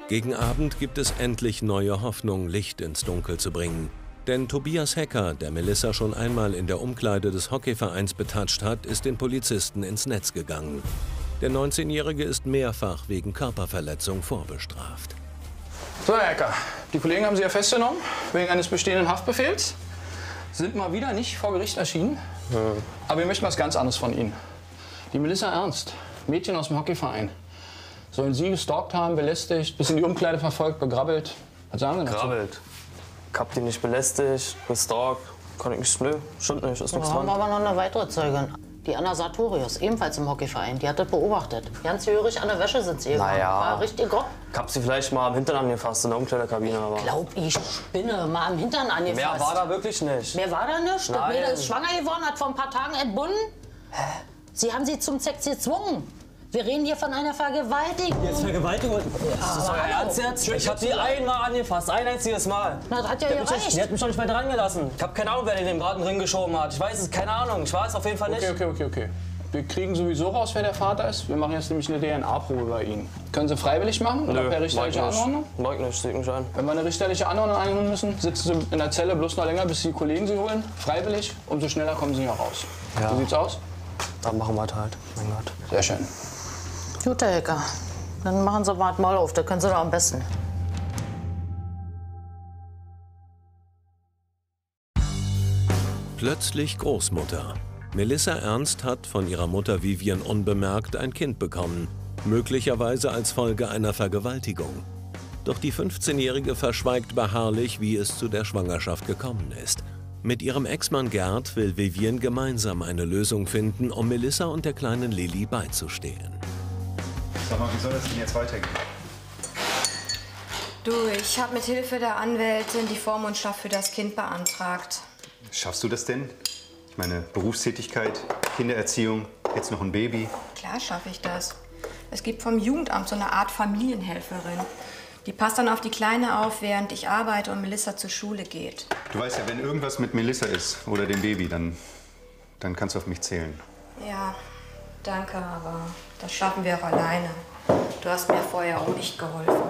Gegen Abend gibt es endlich neue Hoffnung, Licht ins Dunkel zu bringen. Denn Tobias Hecker, der Melissa schon einmal in der Umkleide des Hockeyvereins betatscht hat, ist den Polizisten ins Netz gegangen. Der 19-Jährige ist mehrfach wegen Körperverletzung vorbestraft. So, Herr Hecker, die Kollegen haben Sie ja festgenommen, wegen eines bestehenden Haftbefehls. Sind mal wieder nicht vor Gericht erschienen. Aber wir möchten was ganz anderes von Ihnen. Die Melissa Ernst, Mädchen aus dem Hockeyverein, sollen Sie gestalkt haben, belästigt, bis in die Umkleide verfolgt, begrabbelt. Was sagen Sie dazu? Begrabbelt? Ich hab die nicht belästigt, gestalkt. Kann ich nicht, nö, stimmt nicht, ist nichts Wir haben dran. aber noch eine weitere Zeugin. Die Anna Sartorius, ebenfalls im Hockeyverein. Die hat das beobachtet. Ganz gehörig an der Wäsche sind sie gegangen. Naja. War richtig grob. Ich hab sie vielleicht mal am Hintern angefasst in der Umkleidekabine, aber... Glaub ich, spinne. Mal am Hintern angefasst. Mehr war da wirklich nicht. Mehr war da nicht? Das Nein. Mädel ist schwanger geworden, hat vor ein paar Tagen entbunden. Hä? Sie haben sie zum Sex gezwungen. Wir reden hier von einer Vergewaltigung. Jetzt Vergewaltigung? Ist das euer Ernst jetzt? Ich hab sie einmal angefasst, ein einziges Mal. Na, das hat ja gereicht. Die hat mich doch nicht mehr dran gelassen. Ich hab keine Ahnung, wer den in den Bratenring geschoben hat. Ich weiß es, keine Ahnung. Ich weiß es auf jeden Fall nicht. Okay. Wir kriegen sowieso raus, wer der Vater ist. Wir machen jetzt nämlich eine DNA-Probe bei Ihnen. Können Sie freiwillig machen oder per richterliche Anordnung? Mag nicht, sieht nicht ein. Wenn wir eine richterliche Anordnung einholen müssen, sitzen Sie in der Zelle bloß noch länger, bis die Kollegen Sie holen. Freiwillig, umso schneller kommen Sie hier raus. Ja. Wie sieht's aus? Dann machen wir es halt. Mein Gott. Sehr schön. Gut, Herr Hecker. Dann machen Sie mal das Maul auf. Da können Sie doch am besten. Plötzlich Großmutter. Melissa Ernst hat von ihrer Mutter Vivian unbemerkt ein Kind bekommen, möglicherweise als Folge einer Vergewaltigung. Doch die 15-Jährige verschweigt beharrlich, wie es zu der Schwangerschaft gekommen ist. Mit ihrem Ex-Mann Gerd will Vivian gemeinsam eine Lösung finden, um Melissa und der kleinen Lilly beizustehen. Sag mal, wie soll das denn jetzt weitergehen? Du, ich habe mit Hilfe der Anwältin die Vormundschaft für das Kind beantragt. Schaffst du das denn? Ich meine, Berufstätigkeit, Kindererziehung, jetzt noch ein Baby. Klar schaffe ich das. Es gibt vom Jugendamt so eine Art Familienhelferin. Die passt dann auf die Kleine auf, während ich arbeite und Melissa zur Schule geht. Du weißt ja, wenn irgendwas mit Melissa ist oder dem Baby, dann kannst du auf mich zählen. Ja, danke, aber das schaffen wir auch alleine. Du hast mir vorher auch nicht geholfen.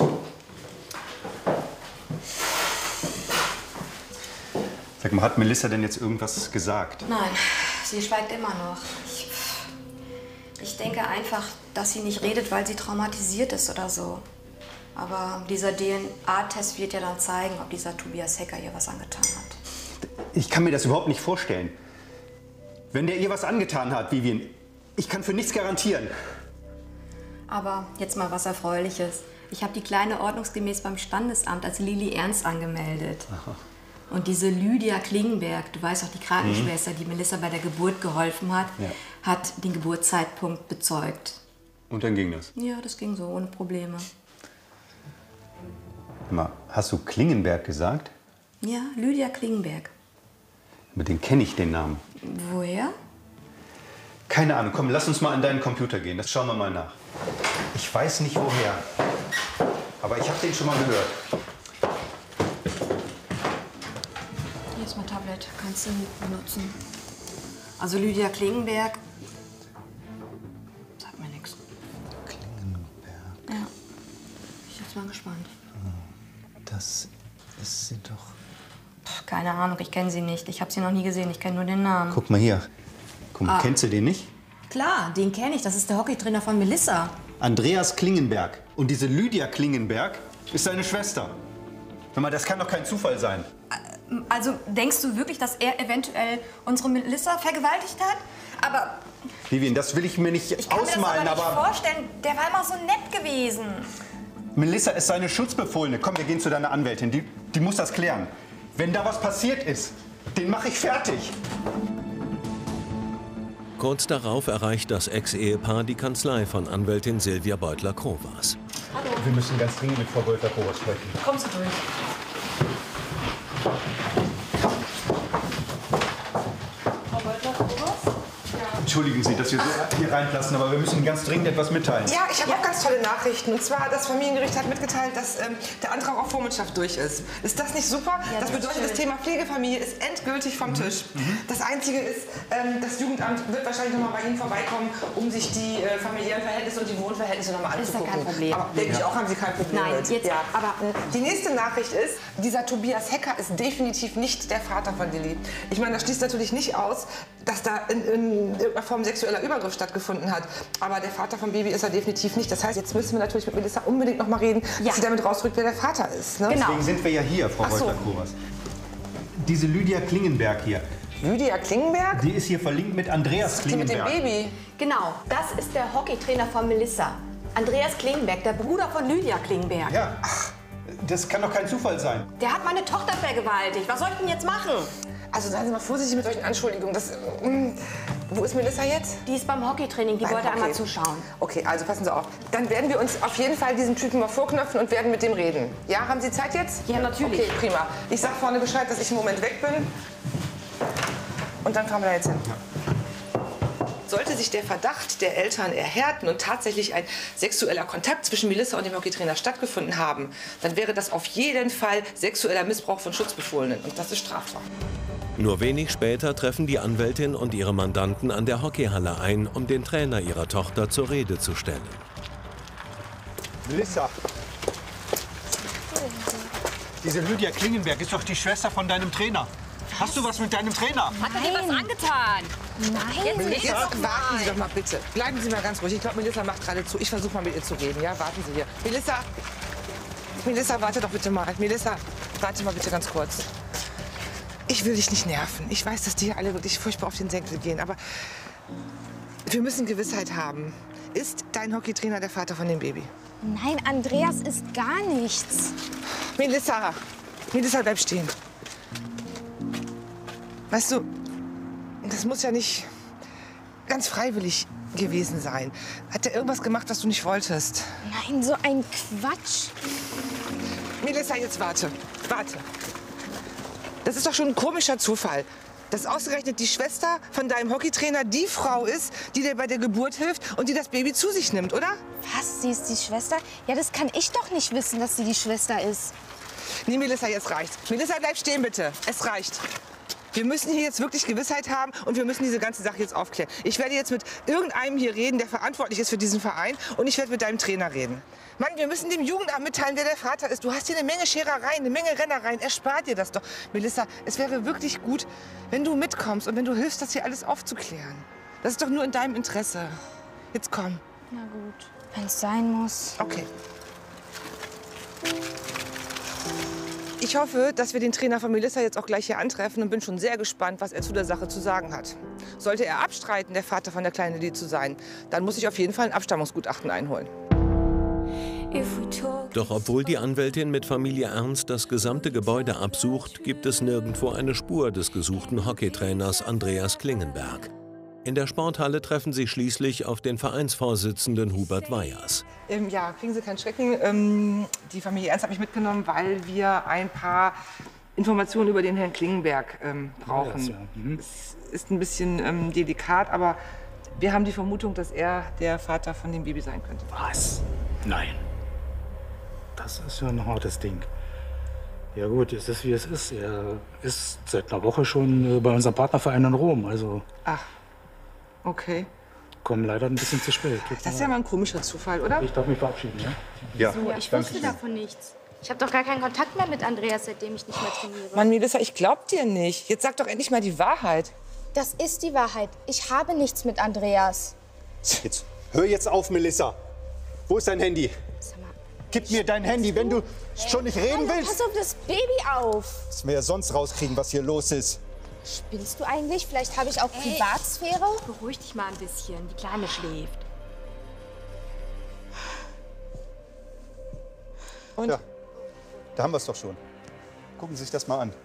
Sag mal, hat Melissa denn jetzt irgendwas gesagt? Nein, sie schweigt immer noch. Ich denke einfach, dass sie nicht redet, weil sie traumatisiert ist oder so. Aber dieser DNA-Test wird ja dann zeigen, ob dieser Tobias Hecker ihr was angetan hat. Ich kann mir das überhaupt nicht vorstellen. Wenn der ihr was angetan hat, Vivian, ich kann für nichts garantieren. Aber jetzt mal was Erfreuliches. Ich habe die Kleine ordnungsgemäß beim Standesamt als Lilly Ernst angemeldet. Aha. Und diese Lydia Klingenberg, du weißt auch, die Krankenschwester, die Melissa bei der Geburt geholfen hat, hat den Geburtszeitpunkt bezeugt. Und dann ging das? Ja, das ging so, ohne Probleme. Mal, hast du Klingenberg gesagt? Ja, Lydia Klingenberg. Mit dem kenne ich den Namen. Woher? Keine Ahnung. Komm, lass uns mal an deinen Computer gehen. Das schauen wir mal nach. Ich weiß nicht woher. Aber ich habe den schon mal gehört. Hier ist mein Tablet. Kannst du benutzen. Also Lydia Klingenberg. Sag mir nichts. Klingenberg. Ja. Ich bin jetzt mal gespannt. Das ist sie doch. Keine Ahnung, ich kenne sie nicht. Ich habe sie noch nie gesehen. Ich kenne nur den Namen. Guck mal hier. Guck mal, kennst du den nicht? Klar, den kenne ich. Das ist der Hockeytrainer von Melissa. Andreas Klingenberg. Und diese Lydia Klingenberg ist seine Schwester. Hör mal, das kann doch kein Zufall sein. Also denkst du wirklich, dass er eventuell unsere Melissa vergewaltigt hat? Aber Vivian, das will ich mir nicht ich kann ausmalen, mir das aber nicht vorstellen. Der war immer so nett gewesen. Melissa ist seine Schutzbefohlene. Komm, wir gehen zu deiner Anwältin. Die muss das klären. Wenn da was passiert ist, den mache ich fertig. Kurz darauf erreicht das Ex-Ehepaar die Kanzlei von Anwältin Silvia Beutler-Krovas. Hallo. Wir müssen ganz dringend mit Frau Beutler-Krovas sprechen. Kommst du durch? Frau Beutler-Krovas? Ja. Entschuldigen Sie, dass wir so hier reinlassen, aber wir müssen Ihnen ganz dringend etwas mitteilen. Ja, ich habe auch ganz tolle Nachrichten. Und zwar, das Familiengericht hat mitgeteilt, dass der Antrag auf Vormundschaft durch ist. Ist das nicht super? Ja, das bedeutet, das Thema Pflegefamilie ist endgültig vom Tisch. Das Einzige ist, das Jugendamt wird wahrscheinlich noch mal bei Ihnen vorbeikommen, um sich die familiären Verhältnisse und die Wohnverhältnisse noch mal anzugucken. Ist ja kein Problem. Aber denke ich auch, haben Sie kein Problem Nein, mit. jetzt, aber Die nächste Nachricht ist, dieser Tobias Hecker ist definitiv nicht der Vater von Lilly. Ich meine, das schließt natürlich nicht aus, dass da in irgendeiner Form sexueller Übergriff stattgefunden hat. Aber der Vater vom Baby ist er definitiv nicht. Das heißt, jetzt müssen wir natürlich mit Melissa unbedingt noch mal reden, dass sie damit rausrückt, wer der Vater ist. Ne? Genau. Deswegen sind wir ja hier, Frau Ach so. Reuter-Kuras. Diese Lydia Klingenberg hier, Lydia Klingenberg? die ist hier verlinkt mit Andreas Die mit dem Klingenberg. Baby. genau, das ist der Hockeytrainer von Melissa. Andreas Klingenberg, der Bruder von Lydia Klingenberg. Ja, das kann doch kein Zufall sein. Der hat meine Tochter vergewaltigt. Was soll ich denn jetzt machen? Also seien Sie mal vorsichtig mit solchen Anschuldigungen. Wo ist Melissa jetzt? Die ist beim Hockeytraining, die Beim wollte einmal Hockey. zuschauen. Okay, also passen Sie auf. Dann werden wir uns auf jeden Fall diesen Typen mal vorknöpfen und werden mit dem reden. Ja, haben Sie Zeit jetzt? Ja, natürlich. Okay, prima. Ich sag vorne Bescheid, dass ich im Moment weg bin. Und dann fahren wir da jetzt hin. Sollte sich der Verdacht der Eltern erhärten und tatsächlich ein sexueller Kontakt zwischen Melissa und dem Hockeytrainer stattgefunden haben, dann wäre das auf jeden Fall sexueller Missbrauch von Schutzbefohlenen. Und das ist strafbar. Nur wenig später treffen die Anwältin und ihre Mandanten an der Hockeyhalle ein, um den Trainer ihrer Tochter zur Rede zu stellen. Melissa. Diese Lydia Klingenberg ist doch die Schwester von deinem Trainer. Hast du was mit deinem Trainer? Hat er dir was angetan? Nein. Jetzt warten Sie doch mal bitte. Bleiben Sie mal ganz ruhig. Ich glaube, Melissa macht gerade zu. Ich versuche mal mit ihr zu reden. Ja, warten Sie hier. Melissa, warte doch bitte mal. Melissa, warte mal bitte ganz kurz. Ich will dich nicht nerven. Ich weiß, dass die hier alle wirklich furchtbar auf den Senkel gehen. Aber wir müssen Gewissheit haben. Ist dein Hockeytrainer der Vater von dem Baby? Nein, Andreas ist gar nichts. Melissa, bleib stehen. Weißt du, das muss ja nicht ganz freiwillig gewesen sein. Hat er irgendwas gemacht, was du nicht wolltest? Nein, so ein Quatsch. Melissa, jetzt warte. Das ist doch schon ein komischer Zufall, dass ausgerechnet die Schwester von deinem Hockeytrainer die Frau ist, die dir bei der Geburt hilft und die das Baby zu sich nimmt, oder? Was, sie ist die Schwester? Ja, das kann ich doch nicht wissen, dass sie die Schwester ist. Nee, Melissa, jetzt reicht's. Melissa, bleib stehen, bitte. Es reicht. Wir müssen hier jetzt wirklich Gewissheit haben und wir müssen diese ganze Sache jetzt aufklären. Ich werde jetzt mit irgendeinem hier reden, der verantwortlich ist für diesen Verein, und ich werde mit deinem Trainer reden. Mann, wir müssen dem Jugendamt mitteilen, wer der Vater ist. Du hast hier eine Menge Scherereien, eine Menge Rennereien. Erspar dir das doch. Melissa, es wäre wirklich gut, wenn du mitkommst und wenn du hilfst, das hier alles aufzuklären. Das ist doch nur in deinem Interesse. Jetzt komm. Na gut, wenn es sein muss. Okay. Ich hoffe, dass wir den Trainer von Melissa jetzt auch gleich hier antreffen und bin schon sehr gespannt, was er zu der Sache zu sagen hat. Sollte er abstreiten, der Vater von der kleinen Lilly zu sein, dann muss ich auf jeden Fall ein Abstammungsgutachten einholen. Doch obwohl die Anwältin mit Familie Ernst das gesamte Gebäude absucht, gibt es nirgendwo eine Spur des gesuchten Hockeytrainers Andreas Klingenberg. In der Sporthalle treffen sie schließlich auf den Vereinsvorsitzenden Hubert Weyers. Ja, kriegen Sie keinen Schrecken. Die Familie Ernst habe ich mitgenommen, weil wir ein paar Informationen über den Herrn Klingenberg brauchen. Es ist ein bisschen delikat, aber wir haben die Vermutung, dass er der Vater von dem Baby sein könnte. Was? Nein. Das ist ja ein hartes Ding. Ja gut, es ist wie es ist. Er ist seit einer Woche schon bei unserem Partnerverein in Rom. Also Ach, okay. kommen leider ein bisschen zu spät. Das ist ja mal ein komischer Zufall, oder? Ich darf mich verabschieden, ja? Ja, Ich wusste davon nichts. Ich habe doch gar keinen Kontakt mehr mit Andreas, seitdem ich nicht mehr trainiere. Mann, Melissa, ich glaub dir nicht. Jetzt sag doch endlich mal die Wahrheit. Das ist die Wahrheit. Ich habe nichts mit Andreas. Jetzt hör jetzt auf, Melissa. Wo ist dein Handy? Sag mal, Gib mir dein Handy, wenn du schon nicht reden Hallo, willst. pass auf das Baby auf. Dass wir ja sonst rauskriegen, was hier los ist. Spinnst du eigentlich? Vielleicht habe ich auch Privatsphäre? Beruhig dich mal ein bisschen. Die Kleine schläft. Und? Ja, da haben wir es doch schon. Gucken Sie sich das mal an.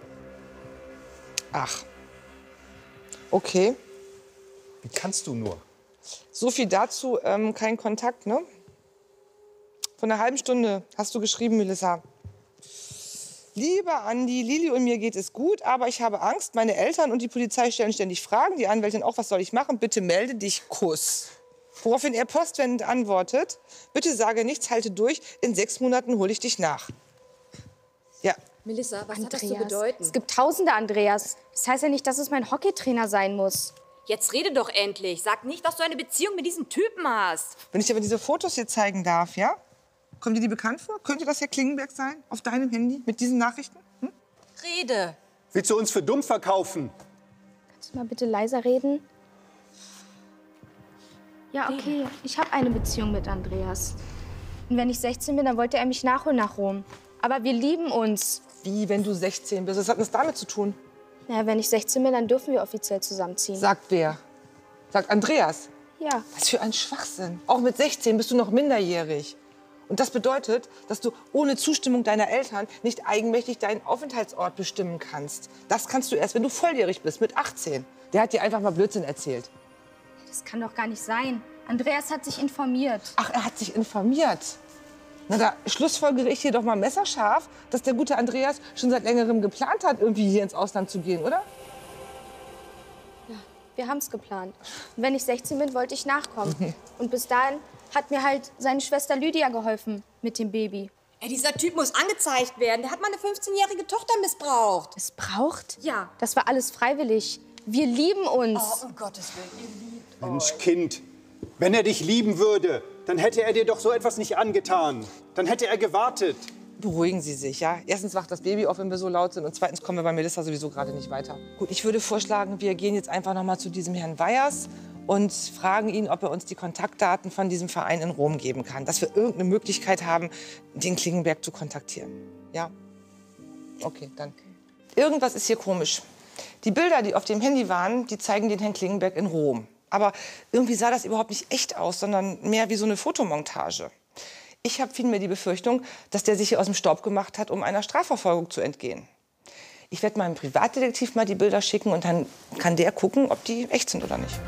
Ach. Okay. Wie kannst du nur? So viel dazu. Kein Kontakt, ne? Vor einer halben Stunde hast du geschrieben, Melissa. Lieber Andi, Lili und mir geht es gut, aber ich habe Angst. Meine Eltern und die Polizei stellen ständig Fragen. Die Anwältin auch, was soll ich machen? Bitte melde dich, Kuss. Woraufhin er postwendend antwortet, bitte sage nichts, halte durch, in 6 Monaten hole ich dich nach. Ja. Melissa, was hat das zu Andreas, bedeuten? Es gibt Tausende Andreas. Das heißt ja nicht, dass es mein Hockeytrainer sein muss. Jetzt rede doch endlich. Sag nicht, dass du eine Beziehung mit diesem Typen hast. Wenn ich dir aber diese Fotos hier zeigen darf, ja? Kommen dir die bekannt vor? Könnte das Herr Klingenberg sein, auf deinem Handy, mit diesen Nachrichten? Hm? Rede. Willst du uns für dumm verkaufen? Kannst du mal bitte leiser reden? Ja, okay. Ich habe eine Beziehung mit Andreas. Und wenn ich 16 bin, dann wollte er mich nachholen nach Rom. Aber wir lieben uns. Wie, wenn du 16 bist? Was hat das damit zu tun? Naja, wenn ich 16 bin, dann dürfen wir offiziell zusammenziehen. Sagt wer? Sagt Andreas? Ja. Was für ein Schwachsinn. Auch mit 16 bist du noch minderjährig. Und das bedeutet, dass du ohne Zustimmung deiner Eltern nicht eigenmächtig deinen Aufenthaltsort bestimmen kannst. Das kannst du erst, wenn du volljährig bist, mit 18. Der hat dir einfach mal Blödsinn erzählt. Das kann doch gar nicht sein. Andreas hat sich informiert. Ach, er hat sich informiert. Na, da schlussfolgere ich hier doch mal messerscharf, dass der gute Andreas schon seit längerem geplant hat, irgendwie hier ins Ausland zu gehen, oder? Ja, wir haben es geplant. Und wenn ich 16 bin, wollte ich nachkommen. Und bis dahin hat mir halt seine Schwester Lydia geholfen mit dem Baby. Ey, dieser Typ muss angezeigt werden. Der hat meine 15-jährige Tochter missbraucht. Missbraucht? Ja. Das war alles freiwillig. Wir lieben uns. Oh, um Gottes Willen, ihr liebt Mensch, Kind, wenn er dich lieben würde, dann hätte er dir doch so etwas nicht angetan. Dann hätte er gewartet. Beruhigen Sie sich, ja? Erstens wacht das Baby auf, wenn wir so laut sind. Und zweitens kommen wir bei Melissa sowieso gerade nicht weiter. Gut, ich würde vorschlagen, wir gehen jetzt einfach noch mal zu diesem Herrn Weyers und fragen ihn, ob er uns die Kontaktdaten von diesem Verein in Rom geben kann. Dass wir irgendeine Möglichkeit haben, den Klingenberg zu kontaktieren. Ja? Okay, dann. Irgendwas ist hier komisch. Die Bilder, die auf dem Handy waren, die zeigen den Herrn Klingenberg in Rom. Aber irgendwie sah das überhaupt nicht echt aus, sondern mehr wie so eine Fotomontage. Ich habe vielmehr die Befürchtung, dass der sich hier aus dem Staub gemacht hat, um einer Strafverfolgung zu entgehen. Ich werde meinem Privatdetektiv mal die Bilder schicken und dann kann der gucken, ob die echt sind oder nicht.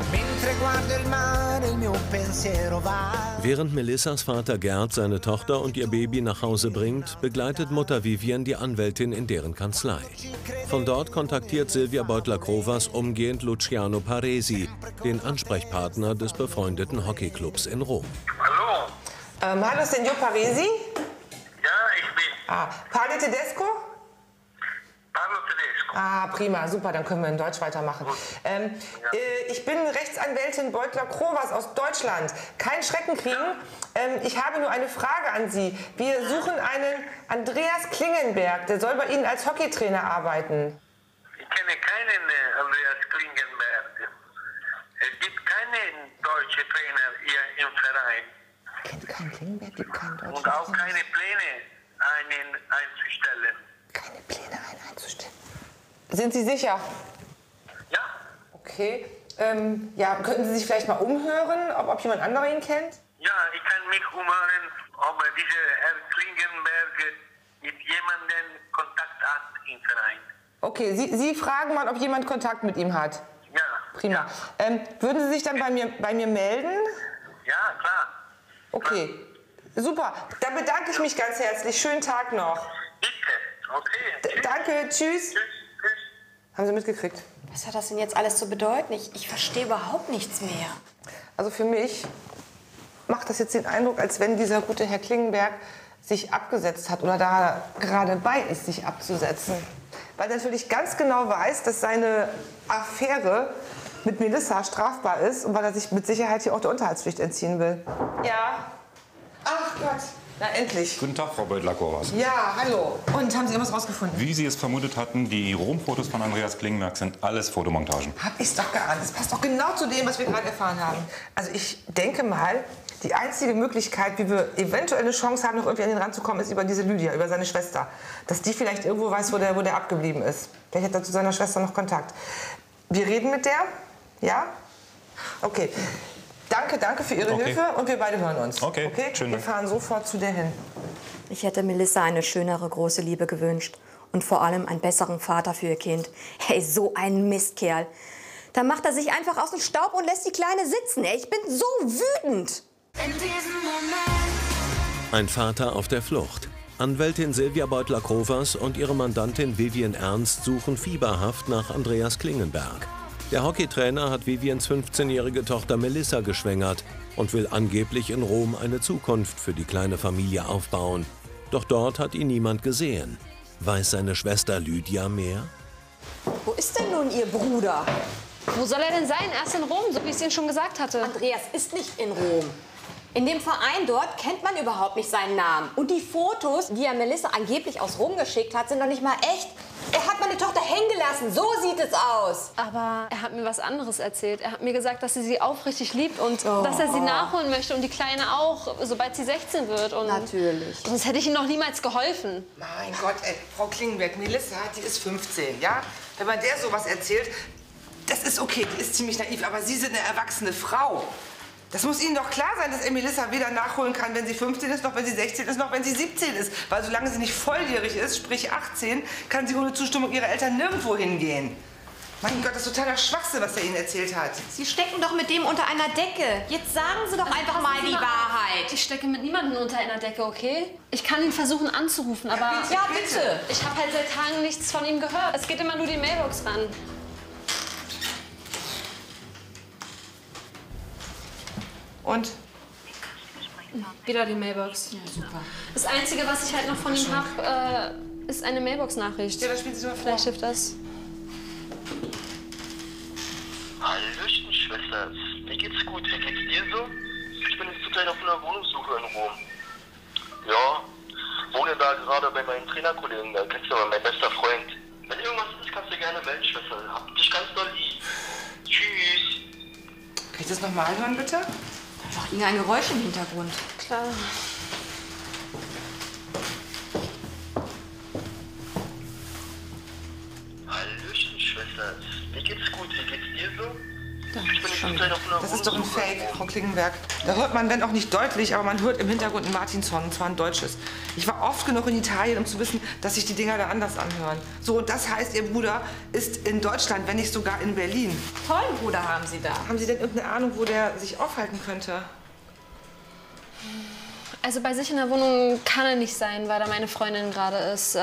Während Melissas Vater Gerd seine Tochter und ihr Baby nach Hause bringt, begleitet Mutter Vivian die Anwältin in deren Kanzlei. Von dort kontaktiert Silvia Beutler-Krovas umgehend Luciano Paresi, den Ansprechpartner des befreundeten Hockeyclubs in Rom. Hallo? Hallo, Signor Paresi? Ja, ich bin. Parli Tedesco? Parlo Tedesco. Prima, super, dann können wir in Deutsch weitermachen. Ich bin Rechtsanwältin Beutler-Krovas aus Deutschland. Kein Schrecken kriegen. Ich habe nur eine Frage an Sie. Wir suchen einen Andreas Klingenberg, der soll bei Ihnen als Hockeytrainer arbeiten. Ich kenne keinen Andreas Klingenberg. Es gibt keinen deutschen Trainer hier im Verein. Kennt keinen Klingenberg, gibt keinen deutschen Und auch Trainer. keine Pläne, einen einzustellen. Keine Pläne, einen einzustellen. Sind Sie sicher? Ja. Okay. Ja, könnten Sie sich vielleicht mal umhören, ob jemand anderer ihn kennt? Ja, ich kann mich umhören, ob dieser Herr Klingenberg mit jemandem Kontakt hat im Verein. Okay, Sie fragen mal, ob jemand Kontakt mit ihm hat. Ja. Prima. Würden Sie sich dann bei mir melden? Ja, klar. Okay, super. Dann bedanke ich mich ganz herzlich. Schönen Tag noch. Bitte. Okay. Danke, tschüss. Tschüss. Haben Sie mitgekriegt? Was hat das denn jetzt alles zu bedeuten? Ich verstehe überhaupt nichts mehr. Also für mich macht das jetzt den Eindruck, als wenn dieser gute Herr Klingenberg sich abgesetzt hat oder da gerade bei ist, sich abzusetzen. Weil er natürlich ganz genau weiß, dass seine Affäre mit Melissa strafbar ist und weil er sich mit Sicherheit hier auch der Unterhaltspflicht entziehen will. Ja. Ach Gott. Na endlich. Guten Tag, Frau Beutler-Krovas. Ja, hallo. Und haben Sie irgendwas rausgefunden? Wie Sie es vermutet hatten, die Rom-Fotos von Andreas Klingenberg sind alles Fotomontagen. Hab ich's doch geahnt. Das passt doch genau zu dem, was wir gerade erfahren haben. Also ich denke mal, die einzige Möglichkeit, wie wir eventuell eine Chance haben, noch irgendwie an den ranzukommen, ist über diese Lydia, über seine Schwester. Dass die vielleicht irgendwo weiß, wo der abgeblieben ist. Vielleicht hat er zu seiner Schwester noch Kontakt. Wir reden mit der? Ja? Okay. Danke für Ihre Hilfe und wir beide hören uns. Okay? Schön. Wir fahren sofort zu der hin. Ich hätte Melissa eine schönere große Liebe gewünscht. Und vor allem einen besseren Vater für ihr Kind. Hey, so ein Mistkerl. Da macht er sich einfach aus dem Staub und lässt die Kleine sitzen. Ey, ich bin so wütend. Ein Vater auf der Flucht. Anwältin Silvia Beutler-Krovers und ihre Mandantin Vivian Ernst suchen fieberhaft nach Andreas Klingenberg. Der Hockeytrainer hat Vivians 15-jährige Tochter Melissa geschwängert und will angeblich in Rom eine Zukunft für die kleine Familie aufbauen. Doch dort hat ihn niemand gesehen. Weiß seine Schwester Lydia mehr? Wo ist denn nun Ihr Bruder? Wo soll er denn sein? Erst in Rom, so wie ich es Ihnen schon gesagt hatte. Andreas ist nicht in Rom. In dem Verein dort kennt man überhaupt nicht seinen Namen. Und die Fotos, die er Melissa angeblich aus Rom geschickt hat, sind doch nicht mal echt. Er hat meine Tochter hängen gelassen. So sieht es aus. Aber er hat mir was anderes erzählt. Er hat mir gesagt, dass er sie aufrichtig liebt und dass er sie nachholen möchte und die Kleine auch, sobald sie 16 wird. Und natürlich. Sonst hätte ich ihm noch niemals geholfen. Mein Gott, ey, Frau Klingenberg, Melissa, die ist 15, ja? Wenn man der sowas erzählt, das ist okay, die ist ziemlich naiv, aber Sie sind eine erwachsene Frau. Das muss Ihnen doch klar sein, dass er Melissa weder nachholen kann, wenn sie 15 ist, noch wenn sie 16 ist, noch wenn sie 17 ist. Weil solange sie nicht volljährig ist, sprich 18, kann sie ohne Zustimmung ihrer Eltern nirgendwo hingehen. Mein Gott, das ist totaler Schwachsinn, was er Ihnen erzählt hat. Sie stecken doch mit dem unter einer Decke. Jetzt sagen Sie doch einfach mal die Wahrheit. Ich stecke mit niemandem unter einer Decke, okay? Ich kann ihn versuchen anzurufen, aber... Ja, bitte. Ich habe halt seit Tagen nichts von ihm gehört. Es geht immer nur die Mailbox ran. Und? Wieder die Mailbox. Ja, super. Das Einzige, was ich halt noch von ihm habe, ist eine Mailbox-Nachricht. Ja, da spielen Sie mal vor. Vielleicht hilft das. Hallöchen, Schwester. Mir geht's gut. Wie geht's dir so? Ich bin jetzt zurzeit auf einer Wohnungssuche in Rom. Ja, wohne da gerade bei meinen Trainerkollegen. Da kennst du aber mein bester Freund. Wenn irgendwas ist, kannst du gerne melden, Schwester. Hab dich ganz doll lieb. Tschüss. Kann ich das noch mal hören, bitte? Doch irgendein Geräusch im Hintergrund. Klar. Hallöchen, Schwester. Mir geht's gut. Wie geht's dir so? Das ist doch ein Fake, Frau Klingenberg. Da hört man, wenn auch nicht deutlich, aber man hört im Hintergrund einen Martin-Song, und zwar ein deutsches. Ich war oft genug in Italien, um zu wissen, dass sich die Dinger da anders anhören. So, und das heißt, Ihr Bruder ist in Deutschland, wenn nicht sogar in Berlin. Tollen Bruder haben Sie da. Haben Sie denn irgendeine Ahnung, wo der sich aufhalten könnte? Also bei sich in der Wohnung kann er nicht sein, weil da meine Freundin gerade ist.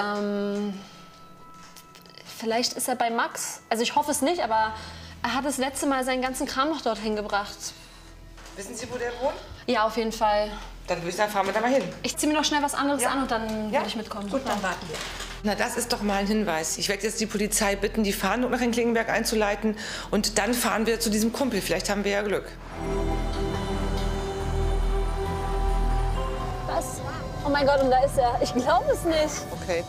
Vielleicht ist er bei Max. Also ich hoffe es nicht, aber er hat das letzte Mal seinen ganzen Kram noch dorthin gebracht. Wissen Sie, wo der wohnt? Ja, auf jeden Fall. Dann würde ich sagen, fahren wir da mal hin. Ich ziehe mir noch schnell was anderes an und dann würde ich mitkommen. Gut, dann warten wir. Na, das ist doch mal ein Hinweis. Ich werde jetzt die Polizei bitten, die Fahndung nach Herrn Klingenberg einzuleiten. Und dann fahren wir zu diesem Kumpel. Vielleicht haben wir ja Glück. Was? Oh mein Gott, und da ist er. Ich glaube es nicht. Okay.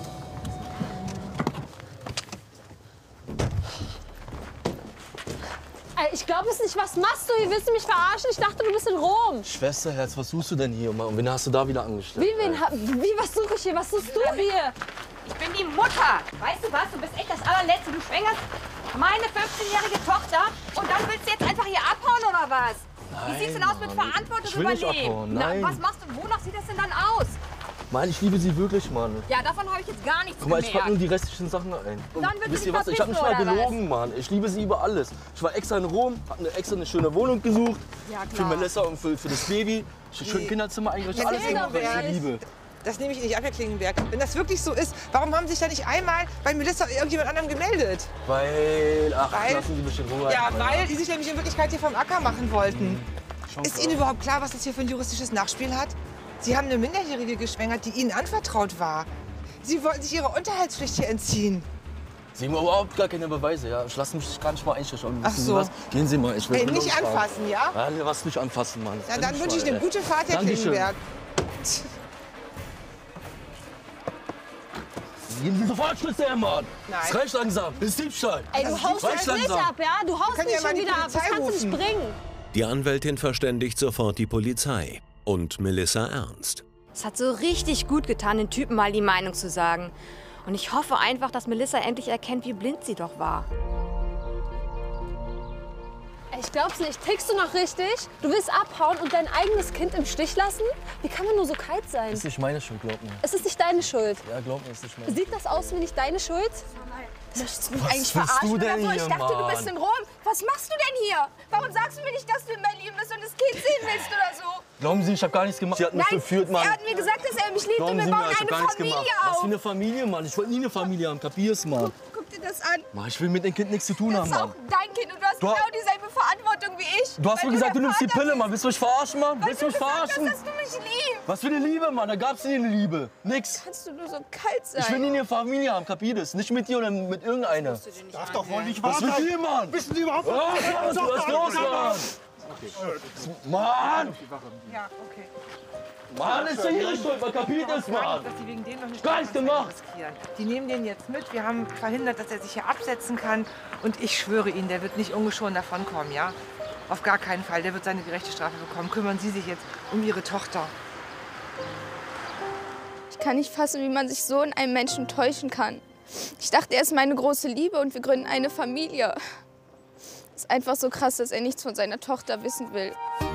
Ich glaube es nicht. Was machst du hier? Willst du mich verarschen? Ich dachte, du bist in Rom. Schwesterherz, was suchst du denn hier? Und wen hast du da wieder angestellt? Wie, was suche ich hier? Was suchst du hier? Ich bin die Mutter. Weißt du was? Du bist echt das allerletzte. Du schwängerst meine 15-jährige Tochter und dann willst du jetzt einfach hier abhauen oder was? Wie sieht's denn aus mit Verantwortung ich will nicht übernehmen? abhauen, nein. Na, was machst du? Wonach sieht das denn dann aus? Mann, ich liebe sie wirklich, Mann. Ja, davon habe ich jetzt gar nichts Guck mal, ich gemerkt. pack nur die restlichen Sachen ein. Und dann wird wisst sie ihr was? Ich hab nicht mal verpissen, oder gelogen, Mann. Ich liebe sie über alles. Ich war extra in Rom, hab extra eine schöne Wohnung gesucht. Ja, klar. Für Melissa und für das Baby. Schön Kinderzimmer eingerichtet. Alles gemacht, weil ich sie liebe. Das nehme ich nicht ab, Herr Klingenberg. Wenn das wirklich so ist, warum haben Sie sich da nicht einmal bei Melissa oder irgendjemand anderem gemeldet? Weil, lassen Sie mich in Ruhe. Ja, weil die sich nämlich in Wirklichkeit hier vom Acker machen wollten. Ist Ihnen überhaupt klar, was das hier für ein juristisches Nachspiel hat? Sie haben eine Minderjährige geschwängert, die Ihnen anvertraut war. Sie wollten sich Ihrer Unterhaltspflicht hier entziehen. Sie haben überhaupt gar keine Beweise, ja. Ich lasse mich gar nicht mal einschüchtern. Ach so. Was? Gehen Sie mal, ich will Nicht anfassen, ja? Ja, was nicht anfassen, Mann. Na, dann wünsche ich eine gute Fahrt, Herr Dankeschön. Klingenberg. Geben Sie sofort Schlüssel her, Mann. Nein. Es reicht langsam. Das ist Diebstahl. Ey, du haust mich nicht ab, ja? Du haust können mich ja mal schon die wieder ab. Das Polizei kannst du nicht rufen. bringen. Die Anwältin verständigt sofort die Polizei und Melissa Ernst. Es hat so richtig gut getan, den Typen mal die Meinung zu sagen. Und ich hoffe einfach, dass Melissa endlich erkennt, wie blind sie doch war. Ich glaub's nicht. Tickst du noch richtig? Du willst abhauen und dein eigenes Kind im Stich lassen? Wie kann man nur so kalt sein? Das ist nicht meine Schuld, glaub mir. Es ist nicht deine Schuld. Ja, glaub mir, es ist nicht meine Schuld. Sieht das aus wie nicht deine Schuld? Möchtest du mich Was eigentlich willst verarschen du oder denn so? Ich hier, dachte, du bist Mann? in Rom. Was machst du denn hier? Warum sagst du mir nicht, dass du in Berlin bist und das Kind sehen willst oder so? Glauben Sie, ich habe gar nichts gemacht. Sie hat mich verführt, Mann. Er hat mir gesagt, dass er er mich liebt und wir bauen eine Familie Was auf. für eine Familie, Mann? Ich wollte nie eine Familie haben, kapierst, Mann? Guck dir das an. Mann, ich will mit dem Kind nichts zu tun Das haben, ist auch Mann. dein Kind und du hast genau dieselbe Verantwortung wie ich. Du hast weil mir gesagt, du der nimmst die Vater Pille, bist. Mann. Willst du mich verarschen, Mann? Weil Willst du du mich gesagt hast, verarschen? dass du mich liebst. Was für eine Liebe, Mann? Da gab's nie eine Liebe. Nix. Kannst du nur so kalt sein? Ich will nie eine Familie haben, kapierst? Nicht mit dir oder mit irgendeiner. Darf doch wohl nicht wahr Was sein. mit dir, Mann? Wissen Sie überhaupt, Was ist los, Mann? Mann! Ja, okay. Mann, ist ja ihre Schuld, man kapiert es, Mann! Dass sie wegen dem noch nicht Gar nichts gemacht! riskieren. Die nehmen den jetzt mit. Wir haben verhindert, dass er sich hier absetzen kann. Und ich schwöre Ihnen, der wird nicht ungeschoren davonkommen, ja? Auf gar keinen Fall. Der wird seine gerechte Strafe bekommen. Kümmern Sie sich jetzt um Ihre Tochter. Ich kann nicht fassen, wie man sich so in einem Menschen täuschen kann. Ich dachte, er ist meine große Liebe und wir gründen eine Familie. Es ist einfach so krass, dass er nichts von seiner Tochter wissen will.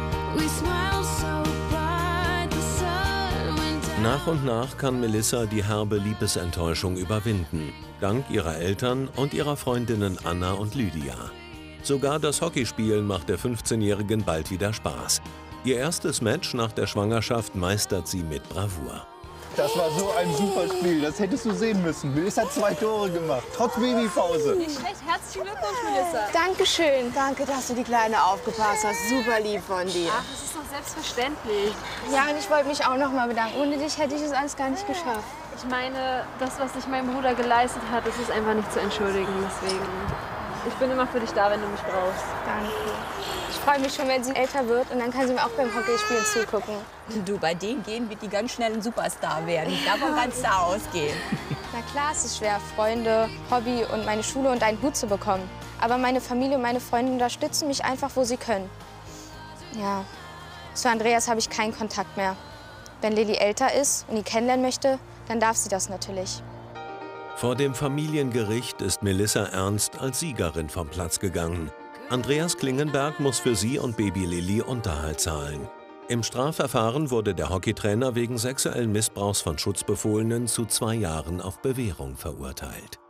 Nach und nach kann Melissa die herbe Liebesenttäuschung überwinden, dank ihrer Eltern und ihrer Freundinnen Anna und Lydia. Sogar das Hockeyspielen macht der 15-Jährigen bald wieder Spaß. Ihr erstes Match nach der Schwangerschaft meistert sie mit Bravour. Das war so ein super Spiel, das hättest du sehen müssen. Melissa hat 2 Tore gemacht, trotz Babypause. Nicht schlecht. Herzlichen Glückwunsch, Melissa. Dankeschön. Danke, dass du die Kleine aufgepasst hast. Super lieb von dir. Ach, das ist doch selbstverständlich. Ja, und ich wollte mich auch noch mal bedanken. Ohne dich hätte ich das alles gar nicht geschafft. Ich meine, das, was sich mein Bruder geleistet hat, das ist einfach nicht zu entschuldigen. Deswegen, ich bin immer für dich da, wenn du mich brauchst. Danke. Ich freue mich schon, wenn sie älter wird und dann kann sie mir auch beim Hockeyspielen zugucken. Du, bei denen gehen wird die ganz schnell ein Superstar werden. Davon kannst du ausgehen. Na klar, es ist schwer, Freunde, Hobby und meine Schule unter einen Hut zu bekommen. Aber meine Familie und meine Freunde unterstützen mich einfach, wo sie können. Ja, zu Andreas habe ich keinen Kontakt mehr. Wenn Lilly älter ist und ihn kennenlernen möchte, dann darf sie das natürlich. Vor dem Familiengericht ist Melissa Ernst als Siegerin vom Platz gegangen. Andreas Klingenberg muss für sie und Baby Lilly Unterhalt zahlen. Im Strafverfahren wurde der Hockeytrainer wegen sexuellen Missbrauchs von Schutzbefohlenen zu 2 Jahren auf Bewährung verurteilt.